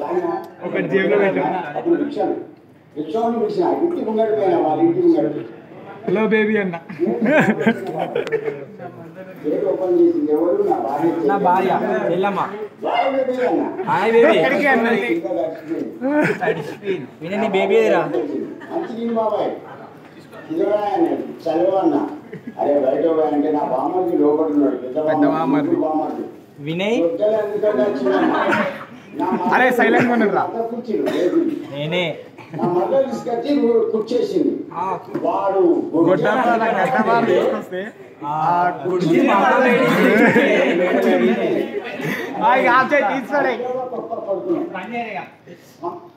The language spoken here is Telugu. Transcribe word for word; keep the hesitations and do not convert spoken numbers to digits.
ఒకటి జేబులో పెట్టాను. హలో బేబీ అన్న. నా భార్య ఎల్లమ్మ. Hi baby. వినండి బేబీ రా. అరే బయట అంటే నా బామ్మకి లోపల ఉన్నాడు, పెద్ద బామ్మకి వినయ్. అరే సైలెంట్ ఉన్నారా? నేనే నా మగ తీసుకొచ్చి కుర్చేసింది. వాడు తీసుకొస్తే తీసుకోలే